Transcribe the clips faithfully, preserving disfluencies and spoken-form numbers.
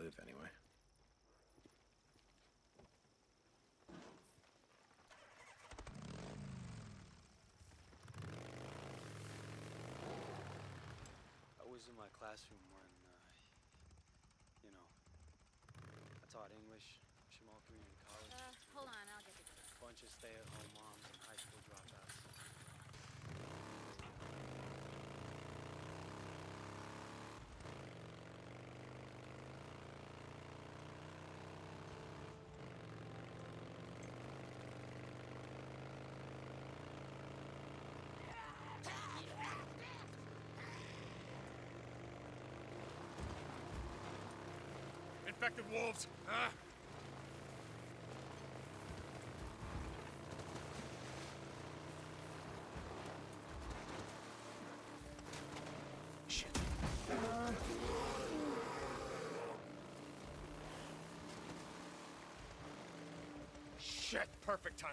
live anyway. I was in my classroom when, uh, you know, I taught English, small community college. Uh, hold on, I'll get to this. Bunch of stay-at-home moms and high school dropouts. Infected wolves, huh? Shit. Shit, perfect timing.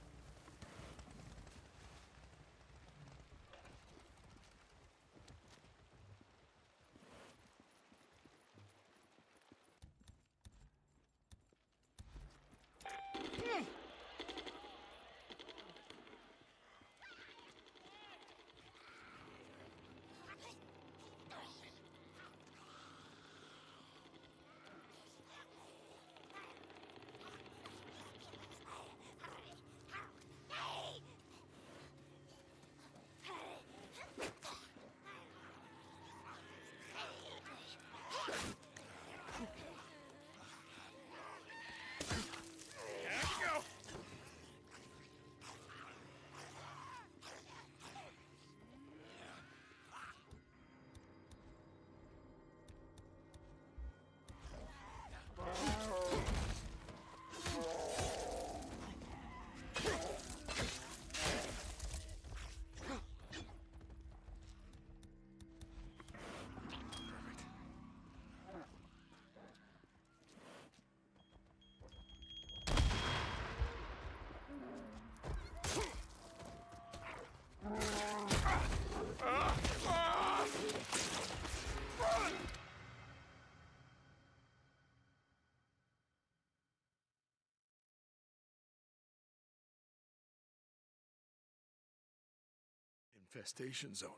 Infestation zone.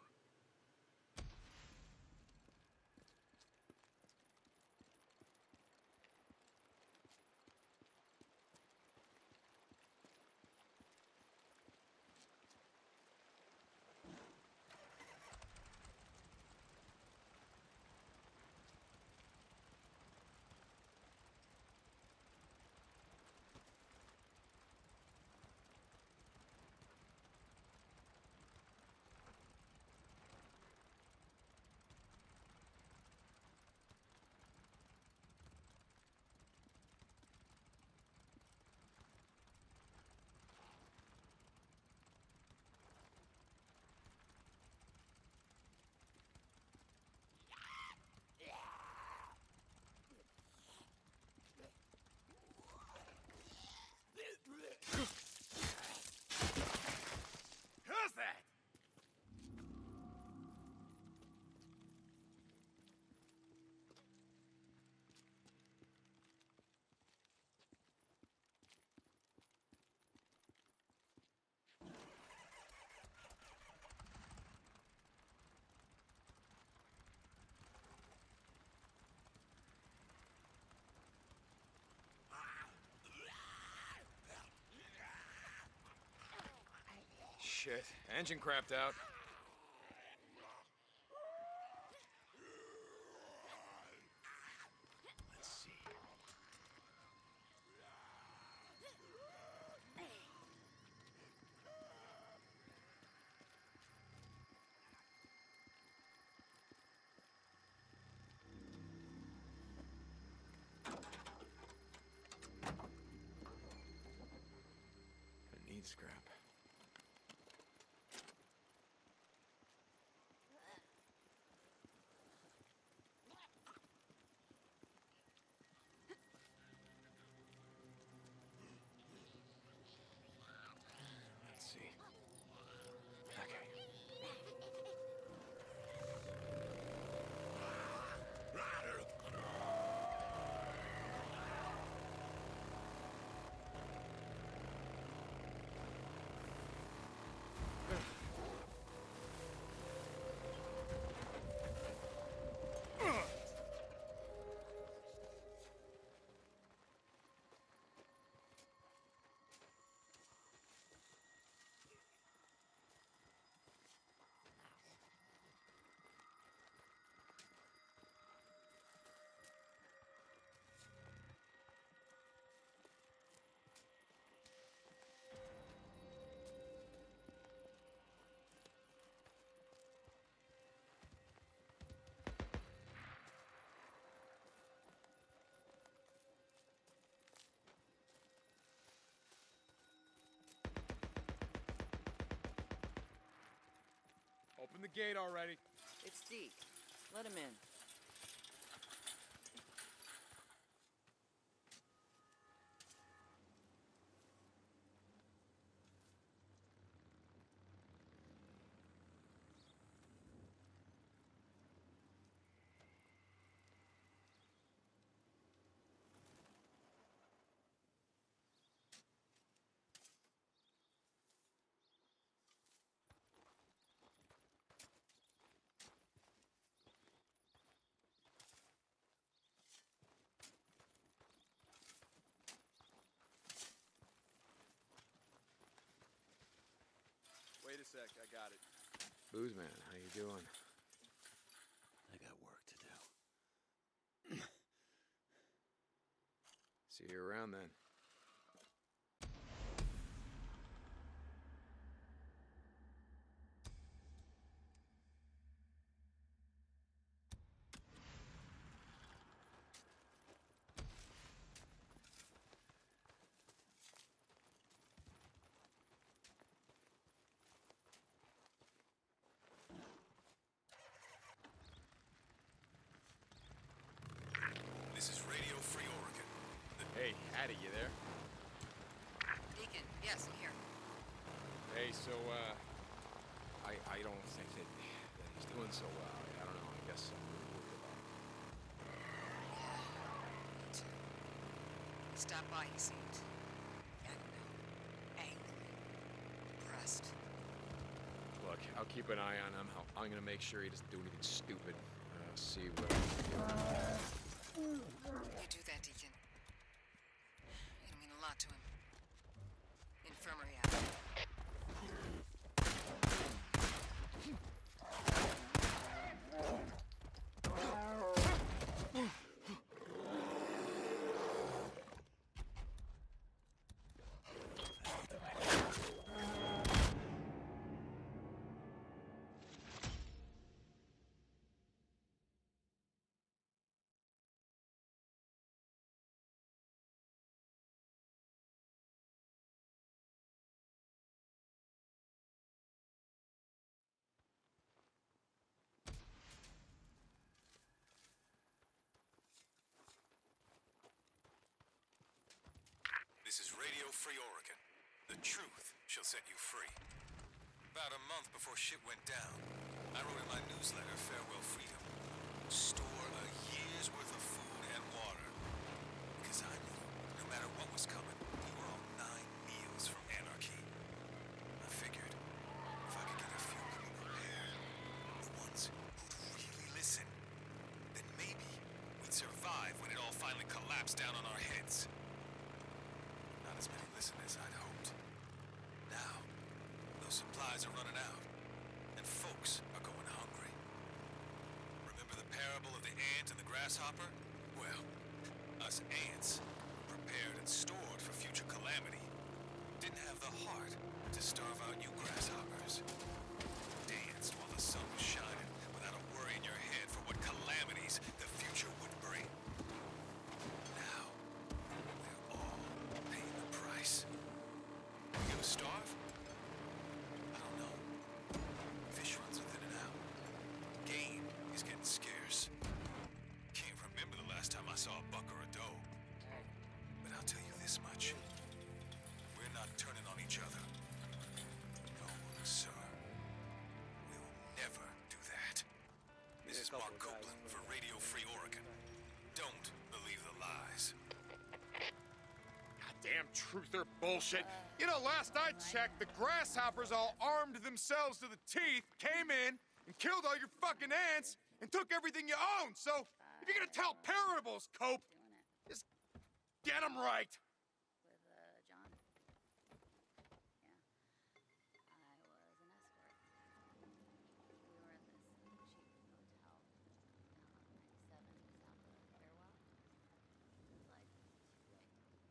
Who's that? Shit, engine crapped out. Let's see. I need scrap. Let's see. Okay. gate already. It's Deke. Let him in. Wait a sec, I got it. Booze man, how you doing? I got work to do. See you around then. This is Radio Free Oregon. Hey, Hattie, you there? Deacon, yes, I'm here. Hey, so, uh... I, I don't think that, that he's doing so well. I don't know, I guess I'm really worried about him. Yeah, me too. He stopped by, he seemed angry, depressed. Look, I'll keep an eye on him. I'll, I'm gonna make sure he doesn't do anything stupid. Uh, see what... You do that, Deacon. It'll mean a lot to him. Infirmary out. This is Radio Free Oregon. The truth shall set you free. About a month before shit went down, I wrote in my newsletter, Farewell Freedom, store a year's worth of food and water. Because I knew, no matter what was coming, we were all nine meals from anarchy. I figured, if I could get a few people prepared, the ones who'd really listen, then maybe we'd survive when it all finally collapsed down on our heads. Not as many listen as I'd hoped. Now, those supplies are running out, and folks are going hungry. Remember the parable of the ant and the grasshopper? Well, us ants, prepared and stored for future calamity, didn't have the heart to starve out you grasshoppers. Danced while the sun was shining without a worry in your head for what calamities the future would bring. Now, we're all paying the price. We gonna starve? I don't know. Fish runs within and out. Game is getting scarce. Can't remember the last time I saw a buck or a doe. But I'll tell you this much. We're not turning on each other. No, sir. We'll never do that. This is Mark Copeland for Radio Free Oregon. Don't believe the lies. Goddamn truther bullshit. You know, last I checked, the grasshoppers all armed themselves to the teeth, came in, and killed all your fucking ants, and took everything you own. So, if you're gonna tell parables, Cope, just get them right. With uh, John. Yeah. I was an escort. We were in this cheap hotel down on ninety-seven south of Farewell. It was like too late.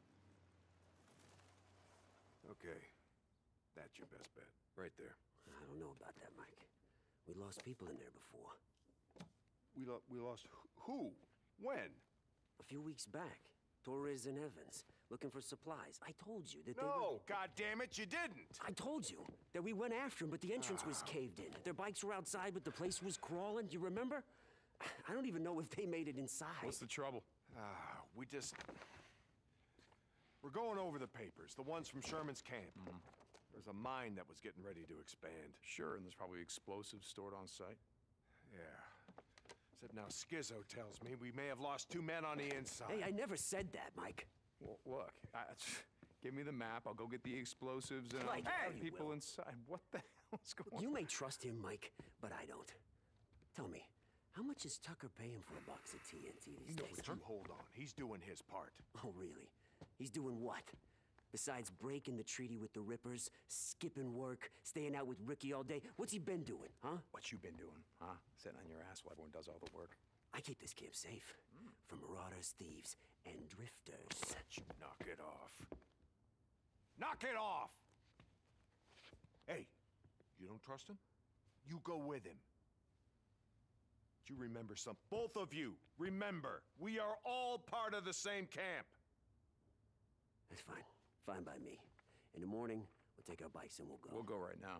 Okay. That's your best bet. Right there. I don't know about that, Mike. We lost people in there before. We, lo we lost wh- who? When? A few weeks back. Torres and Evans, looking for supplies. I told you that they No, God damn it, you didn't. were... I told you that we went after them, but the entrance was caved in. Their bikes were outside, but the place was crawling. Do you remember? I don't even know if they made it inside. What's the trouble? Ah, we just... We're going over the papers, the ones from Sherman's camp. Mm-hmm. There's a mine that was getting ready to expand. Sure, and there's probably explosives stored on site. Yeah. Except now Skizzo tells me we may have lost two men on the inside. Hey, I never said that, Mike. Well, look, I, give me the map. I'll go get the explosives and Like, I'll hey, get you people will. inside. What the hell's going on? You may trust him, Mike, but I don't. Tell me, how much is Tucker paying for a box of T N T these No, days, but huh? you hold on. He's doing his part. Oh, really? He's doing what? Besides breaking the treaty with the Rippers, skipping work, staying out with Ricky all day, what's he been doing, huh? What you been doing, huh? Sitting on your ass while everyone does all the work. I keep this camp safe from marauders, thieves, and drifters. You knock it off. Knock it off! Hey, you don't trust him? You go with him. You remember some... Both of you, remember, we are all part of the same camp. That's fine. Fine by me. In the morning, we'll take our bikes and we'll go. We'll go right now.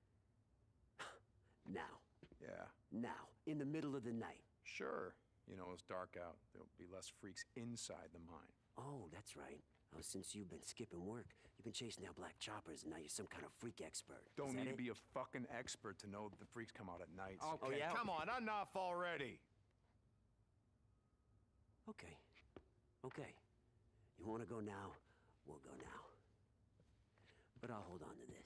Now. Yeah. Now. In the middle of the night. Sure. You know, it's dark out. There'll be less freaks inside the mine. Oh, that's right. Oh, since you've been skipping work, you've been chasing down black choppers, and now you're some kind of freak expert. Is Don't that need to it? be a fucking expert to know that the freaks come out at night. Okay, yeah? come on, enough already. Okay. Okay. You want to go now? We'll go now. But I'll hold on to this.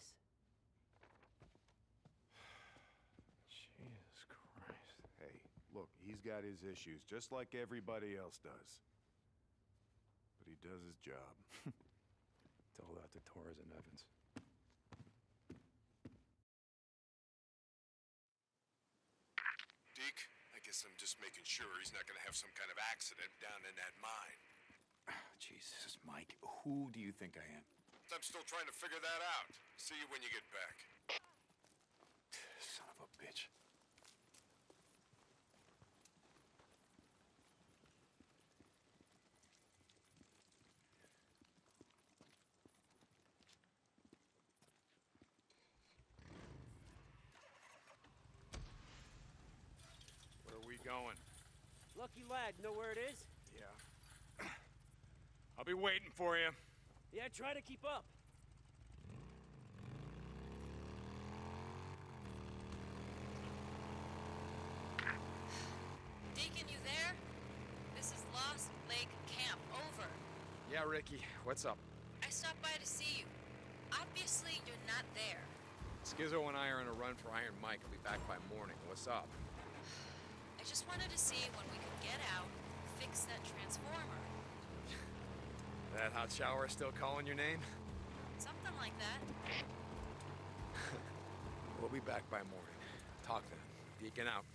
Jesus Christ. Hey, look, he's got his issues, just like everybody else does. But he does his job. Tell that to Torres and Evans. Deke, I guess I'm just making sure he's not gonna have some kind of accident down in that mine. Jesus, Mike, who do you think I am? I'm still trying to figure that out. See you when you get back. Son of a bitch. Where are we going? Lucky lad, know where it is? Yeah. I'll be waiting for you. Yeah, try to keep up. Deacon, you there? This is Lost Lake Camp. Over. Yeah, Ricky, what's up? I stopped by to see you. Obviously, you're not there. Skizzo and I are on a run for Iron Mike. I'll be back by morning. What's up? I just wanted to see when we could get out, fix that transformer. That hot shower still calling your name? Something like that. We'll be back by morning. Talk then. Deacon out.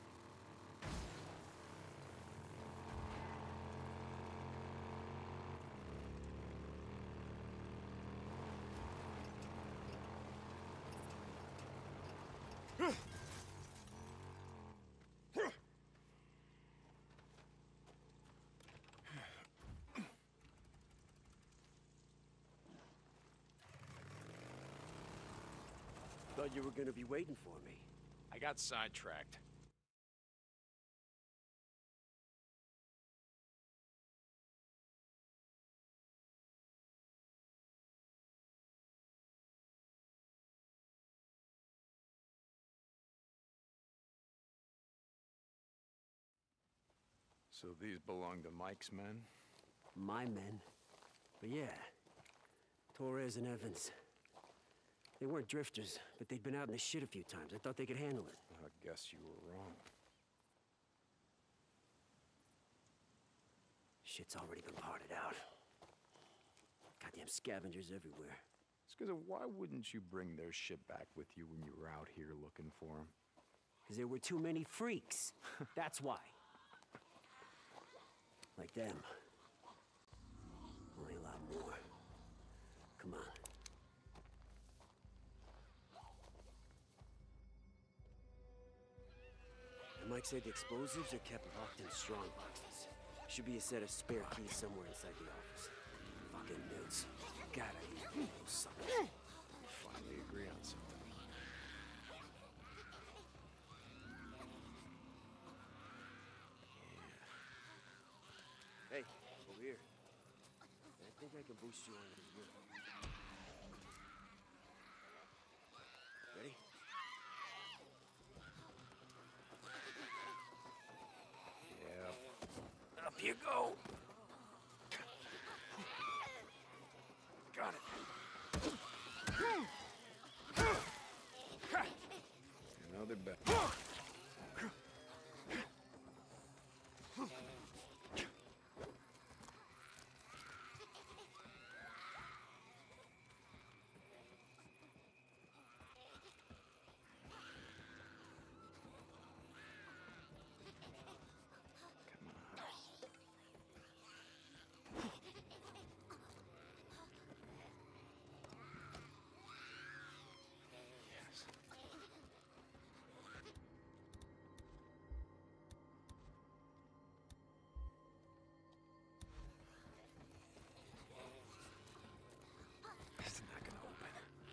Thought you were gonna be waiting for me. I got sidetracked. So these belong to Mike's men? My men. But yeah, Torres and Evans. They weren't drifters, but they'd been out in the shit a few times. I thought they could handle it. I guess you were wrong. Shit's already been parted out. Goddamn scavengers everywhere. Skizzo, why wouldn't you bring their shit back with you when you were out here looking for them? Because there were too many freaks. That's why. Like them. Only a lot more. Come on. And Mike said the explosives are kept locked in strong boxes. Should be a set of spare keys somewhere inside the office. Fucking newts. Gotta eat those suckers. Finally agree on something. Hey, over here. I think I can boost you on this roof. Ready? Yeah. Up you go. Got it. Another bet. It's not gonna open.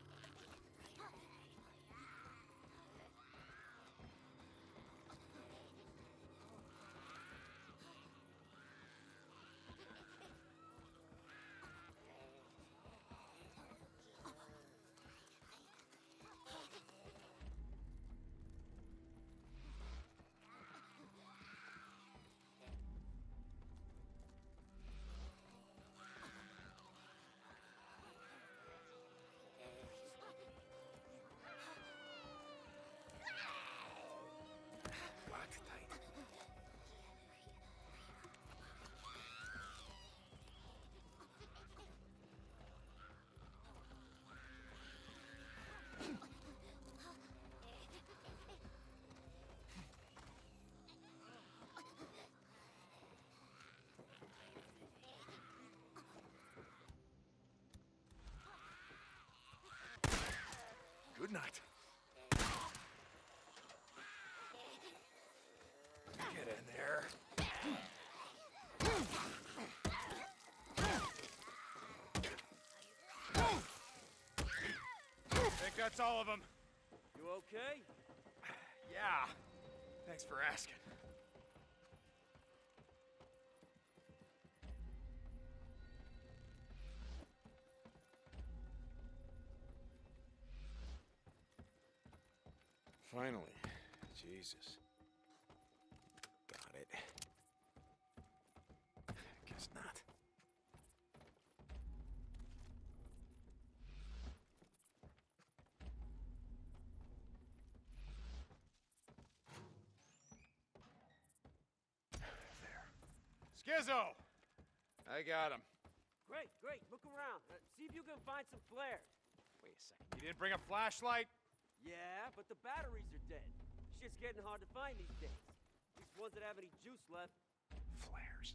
Locked tight. Good night. Get in there. Think that's all of them. You okay? Yeah. Thanks for asking. Finally. Jesus. Got it. Guess not. There. Skizzo! I got him. Great, great. Look around. Uh, see if you can find some flares. Wait a second. You didn't bring a flashlight? Yeah, but the batteries are dead. Shit's getting hard to find these days. At least ones that have any juice left. Flares.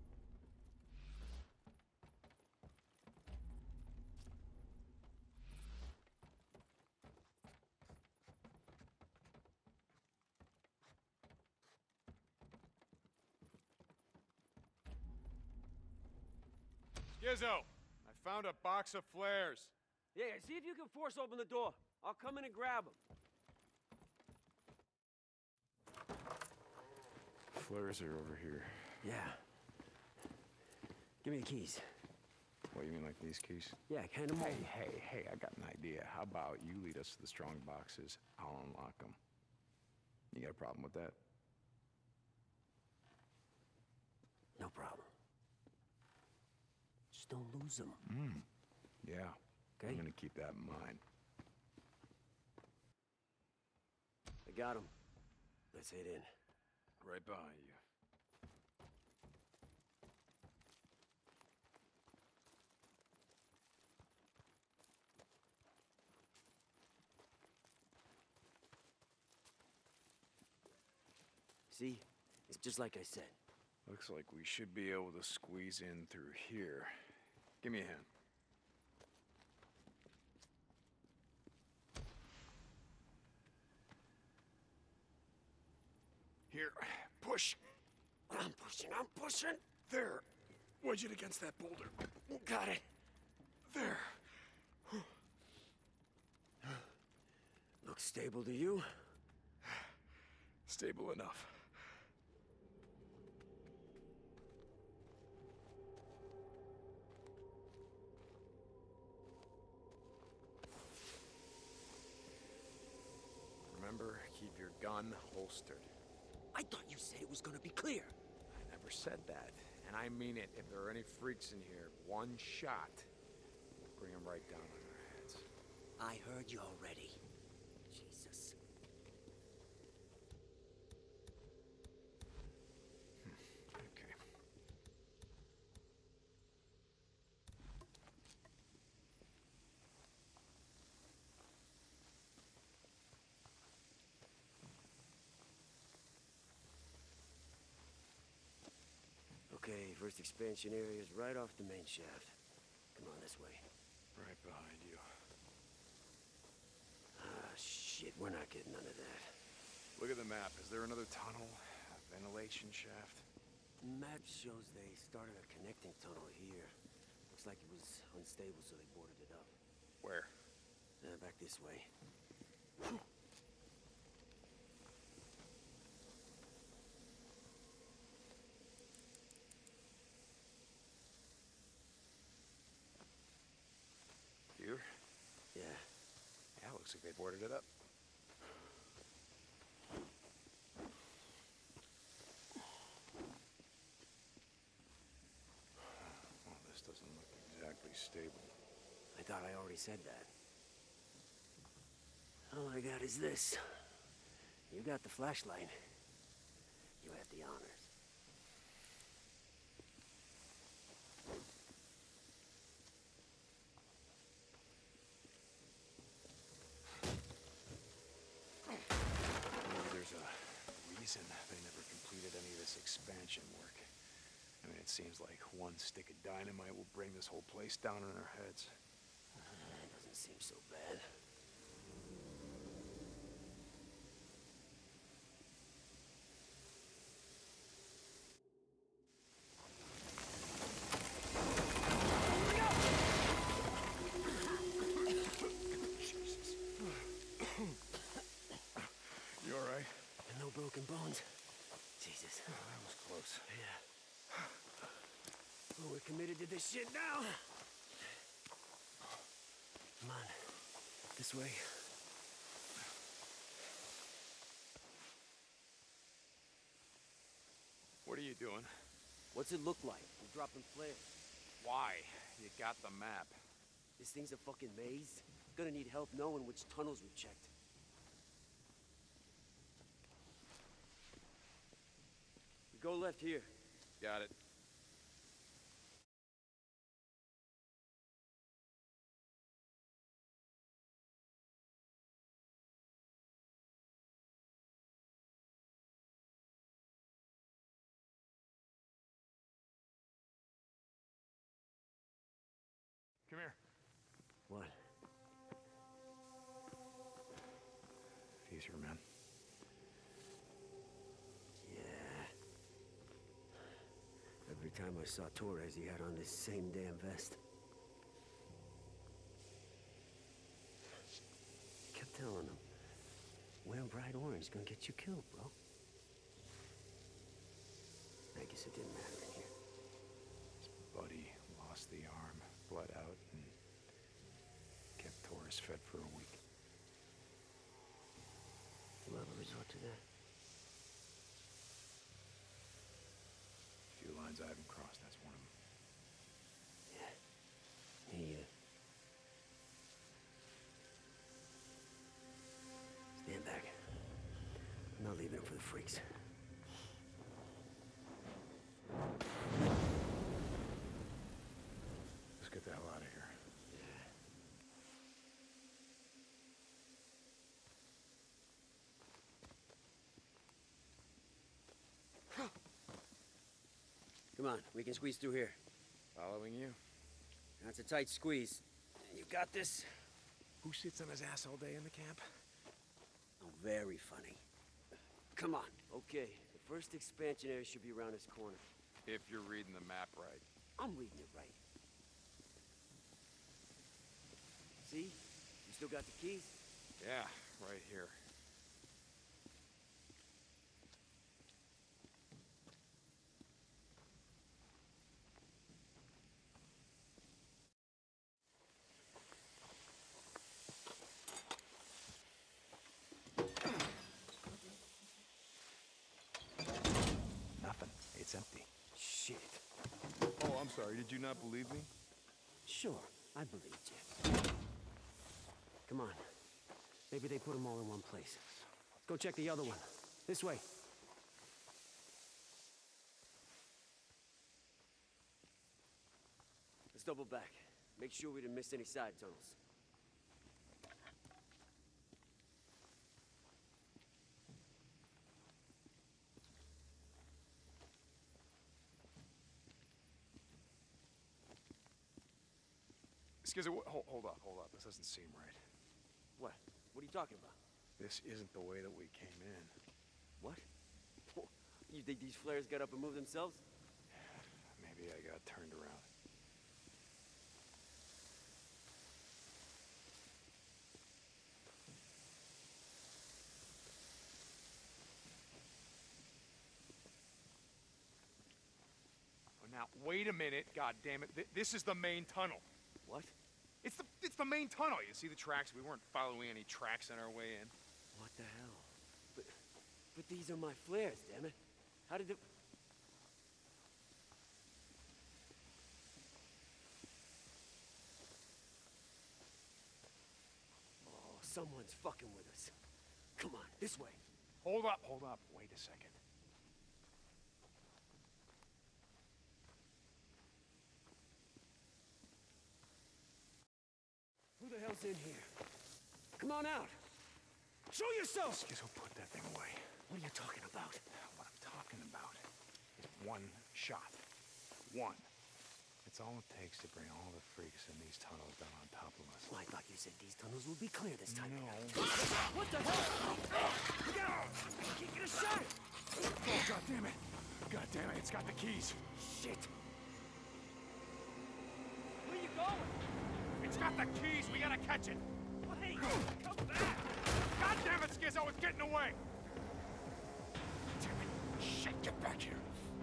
Skizzo, I found a box of flares. Yeah, see if you can force open the door. I'll come in and grab them. Flares are over here. Yeah. Give me the keys. What, you mean like these keys? Yeah, hand them Hey, over. hey, hey, I got an idea. How about you lead us to the strong boxes? I'll unlock them. You got a problem with that? No problem. Just don't lose them. Mm. Yeah. Okay. I'm gonna keep that in mind. I got them. Let's head in. Right behind you. See? It's just like I said. Looks like we should be able to squeeze in through here. Give me a hand. Here, push. I'm pushing, I'm pushing. There. Wedge it against that boulder. Got it. There. Looks stable to you? Stable enough. Remember, keep your gun holstered. I thought you said it was gonna be clear. I never said that. And I mean it. If there are any freaks in here, one shot will bring them right down on their heads. I heard you already. Jesus. Okay. Okay, first expansion area is right off the main shaft. Come on, this way. Right behind you. Ah, shit, we're not getting none of that. Look at the map. Is there another tunnel? A ventilation shaft? Map shows they started a connecting tunnel here. Looks like it was unstable, so they boarded it up. Where? Uh, back this way. Here? Yeah. Yeah, looks like they boarded it up. Well, this doesn't look exactly stable. I thought I already said that. All I got is this. You got the flashlight. You had the honors. Maybe there's a reason they never completed any of this expansion work. I mean, it seems like one stick of dynamite will bring this whole place down on our heads. Uh, doesn't seem so bad. You all right? And no broken bones. Jesus. Oh, that was close. Yeah. Well, we're committed to this shit now. Come on. This way. What are you doing? What's it look like? We're dropping flares. Why? You got the map. This thing's a fucking maze. Gonna need help knowing which tunnels we checked. We go left here. Got it. Come here. What? Easier, man. Yeah. Every time I saw Torres, he had on this same damn vest. Kept telling him, wearing bright orange gonna get you killed, bro. I guess it didn't matter in here. His buddy lost the arm, bled out, and kept Torres fed for a week. We'll ever resort to that. Few lines I haven't crossed, that's one of them. Yeah. Me, uh... Stand back. I'm not leaving him for the freaks. Let's get the hell out of here. Come on, we can squeeze through here. Following you? That's a tight squeeze. You got this? Who sits on his ass all day in the camp? Oh, very funny. Come on. Okay, the first expansion area should be around this corner. If you're reading the map right. I'm reading it right. See? You still got the keys? Yeah, right here. Nothing. It's empty. Shit. Oh, I'm sorry. Did you not believe me? Sure, I believed you. Come on. Maybe they put them all in one place. Let's go check the other one. This way. Let's double back. Make sure we didn't miss any side tunnels. Excuse me, hold, hold up, hold up. This doesn't seem right. What? What are you talking about? This isn't the way that we came in. What? You think these flares got up and moved themselves? Maybe I got turned around. Oh, now, wait a minute, God damn it. Th this is the main tunnel. What? It's the it's the main tunnel. You see the tracks? We weren't following any tracks on our way in. What the hell? But, but these are my flares, damn it. How did the... Oh, someone's fucking with us. Come on, this way. Hold up, hold up. Wait a second. Who the hell's in here? Come on out. Show yourself! Skizzo, put that thing away. What are you talking about? What I'm talking about is one shot. One. It's all it takes to bring all the freaks in these tunnels down on top of us. Well, I thought you said these tunnels would be clear this time. No. What the hell? Look out! I can't get a shot! Oh, God damn it. God damn it, it's got the keys. Shit! Where you going? It's got the keys. We gotta catch it. Wait! Come back! God damn it, Skizzo, it's getting away. Damn it. Shit, get back here.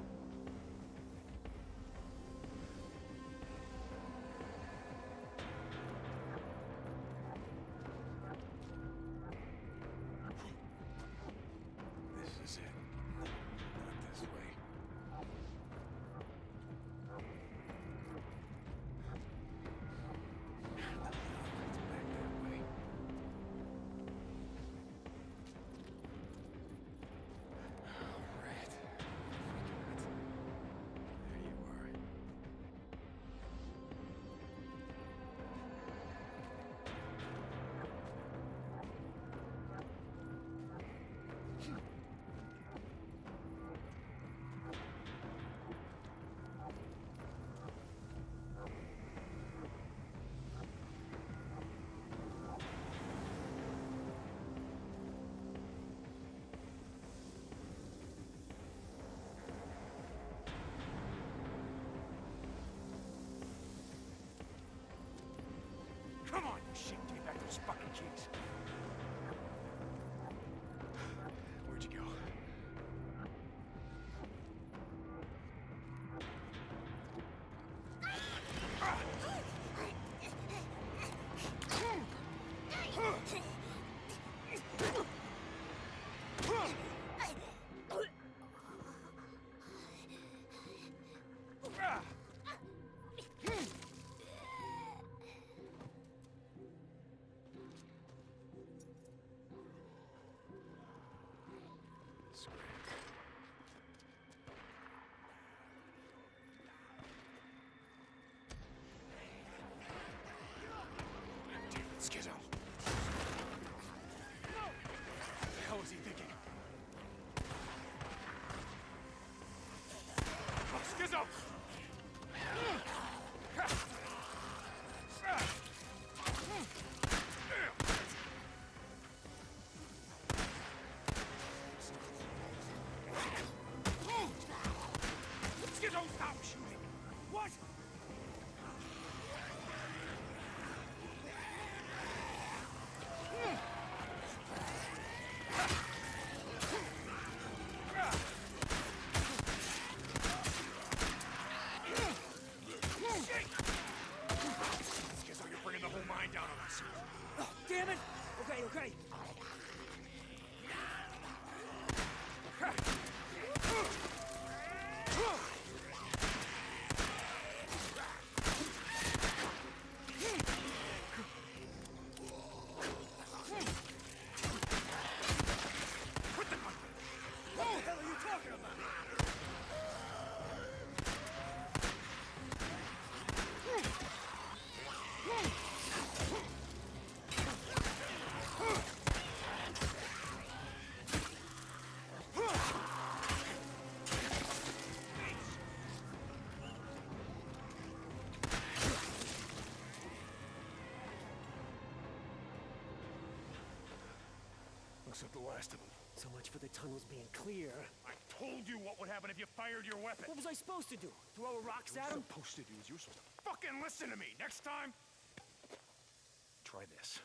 This is it. Not this way. Come on, you shit. Give me back those fucking keys. Where'd you go? Skizzo. What the hell is he thinking? Oh, Skizzo! Skizzo, Looks like the last of them. So much for the tunnels being clear. I told you what would happen if you fired your weapon. What was I supposed to do? Throw rocks What at you're him? supposed to do is you're supposed to fucking listen to me. Next time, try this.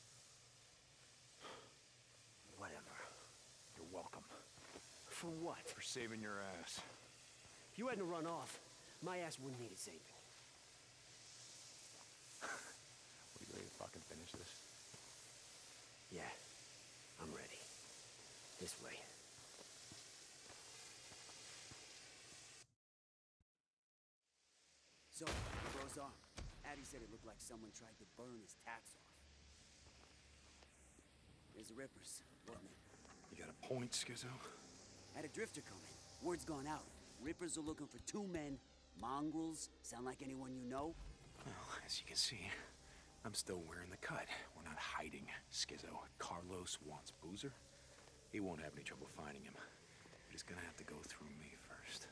Whatever. You're welcome. For what? For saving your ass. If you hadn't run off, my ass wouldn't need a saving. Are you ready to fucking finish this? Yeah, I'm ready. This way. So, the bro's arm. Addy said it looked like someone tried to burn his tats off. There's the Rippers, wasn't it? You got a point, Skizzo? Had a drifter come in. Word's gone out. Rippers are looking for two men. Mongrels. Sound like anyone you know? Well, as you can see, I'm still wearing the cut. We're not hiding, Skizzo. Carlos wants Boozer. He won't have any trouble finding him. But he's gonna have to go through me first.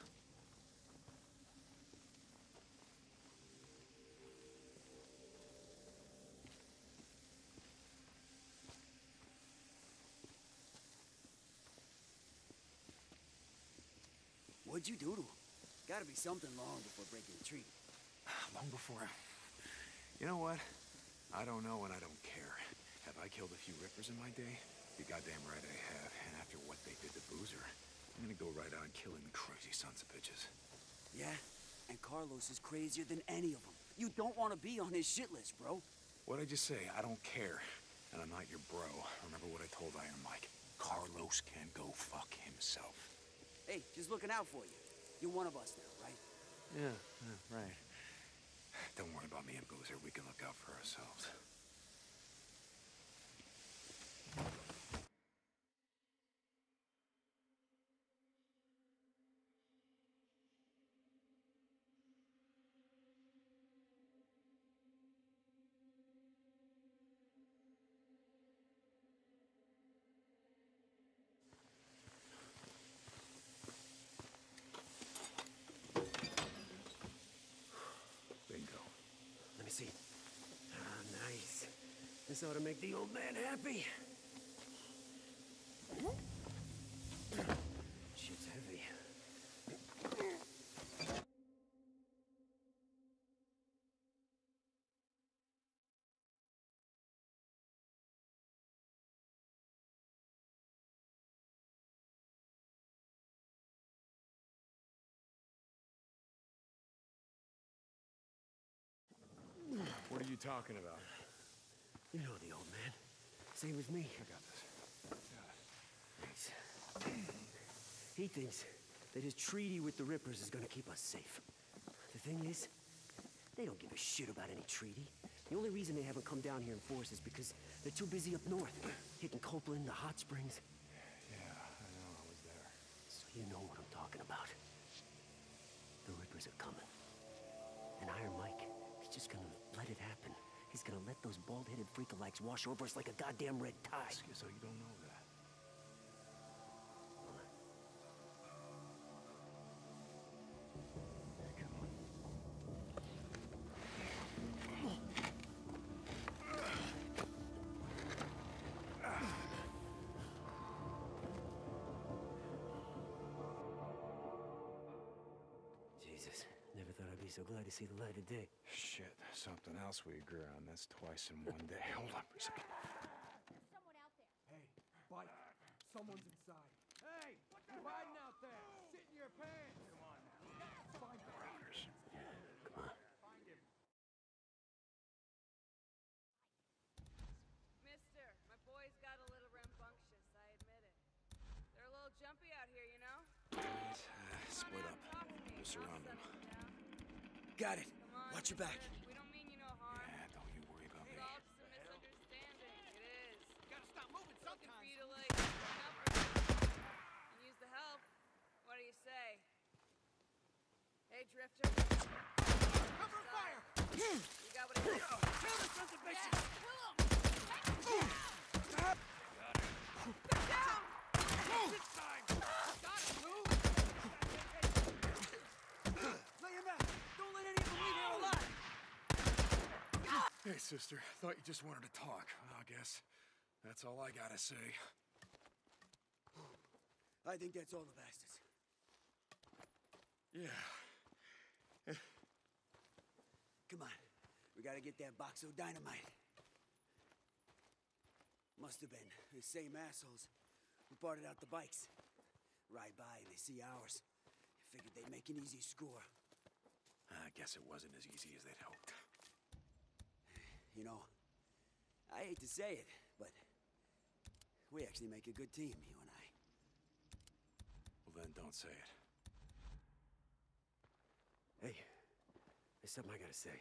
What'd you do to him? Gotta be something long before breaking the treaty. Long before... You know what? I don't know and I don't care. Have I killed a few Rippers in my day? You're goddamn right I have. And after what they did to Boozer, I'm gonna go right on killing the crazy sons of bitches. Yeah? And Carlos is crazier than any of them. You don't want to be on his shit list, bro. What'd I just say? I don't care. And I'm not your bro. Remember what I told Iron Mike. Carlos can go fuck himself. Hey, just looking out for you. You're one of us now, right? Yeah, yeah, right. Don't worry about me and Boozer. We can look out for ourselves. Bingo. Let me see. Ah, nice. This ought to make the old man happy. Shit's heavy. What are you talking about? You know the old man. Same as me. I got this. Thanks. He thinks that his treaty with the Rippers is gonna keep us safe. The thing is, they don't give a shit about any treaty. The only reason they haven't come down here in force is because they're too busy up north, hitting Copeland, the hot springs. Yeah, I know. I was there. So you know what I'm talking about. The Rippers are coming. And Iron Mike, he's just gonna let it happen. He's gonna let those bald-headed freakalikes wash over us like a goddamn red tide. So you don't know that. Jesus, never thought I'd be so glad to see the light of day. Shit, something else we agree on. That's twice in one day. Hold on for a second. There's someone out there. Hey, bite. Someone's inside. Hey, what you hiding out there? Sit in your pants. Come on now. Find the Rounders. Come on. Find him. Mister, my boys got a little rambunctious, I admit it. They're a little jumpy out here, you know? Uh, split up. We'll surround them. Got it. Come on, Watch your back. mister. We don't mean you no harm. Yeah, don't you worry about It's me. all just a misunderstanding. It is. Gotta stop moving Looking for sometimes. you to, like, look up for me and use the help. What do you say? Hey, Drifter. Cover fire! You got what it takes. Kill the sons of bitches! Down! This time! Got him, Lou! Lay him out. Don't let any of them leave here alive. Hey, sister. Thought you just wanted to talk. Well, I guess that's all I gotta say. I think that's all the bastards. Yeah. Come on. We gotta get that box of dynamite. Must have been the same assholes who parted out the bikes. Ride by and they see ours. Figured they'd make an easy score. I guess it wasn't as easy as they'd hoped. You know, I hate to say it, but we actually make a good team, you and I. Well, then don't say it. Hey, there's something I gotta say.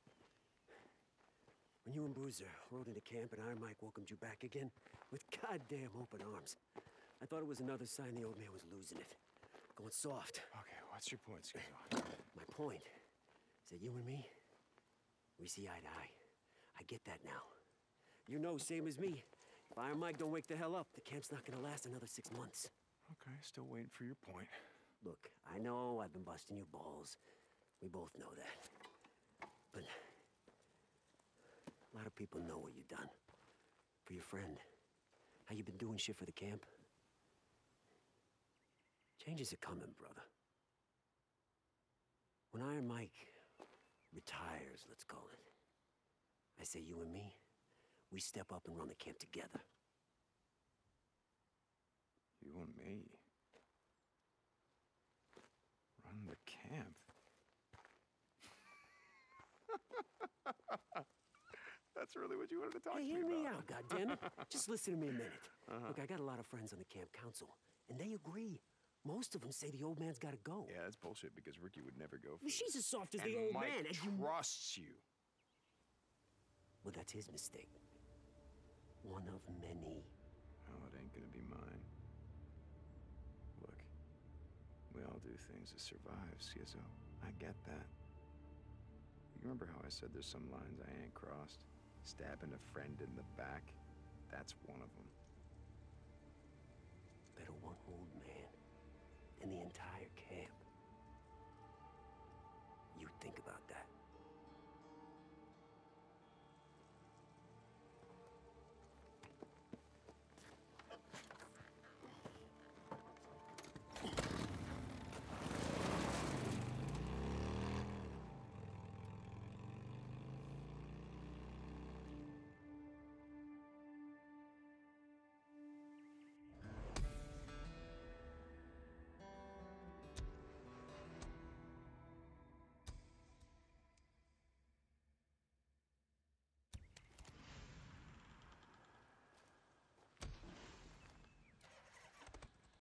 When you and Boozer rode into camp and Iron Mike welcomed you back again with goddamn open arms, I thought it was another sign the old man was losing it. Going soft. Okay, what's your point, Schizo? My point is that you and me, we see eye to eye. I get that now. You know, same as me. If Iron Mike don't wake the hell up, the camp's not gonna last another six months. Okay, still waiting for your point. Look, I know I've been busting your balls. We both know that. But a lot of people know what you've done. For your friend. How you been doing shit for the camp. Changes are coming, brother. When Iron Mike retires, let's call it, I say you and me, we step up and run the camp together. You and me? Run the camp? That's really what you wanted to talk Hey, to me hear me about. out, goddammit. Just listen to me a minute. Uh-huh. Look, I got a lot of friends on the camp council, and they agree. Most of them say the old man's gotta go. Yeah, that's bullshit because Ricky would never go for Well, she's this. as soft as and the old Mike man, as you... trusts you. Well, that's his mistake. One of many. Oh, it ain't gonna be mine. Look, we all do things to survive, Schizo. I get that. You remember how I said there's some lines I ain't crossed? Stabbing a friend in the back? That's one of them. Better one old man than the entire camp. You think about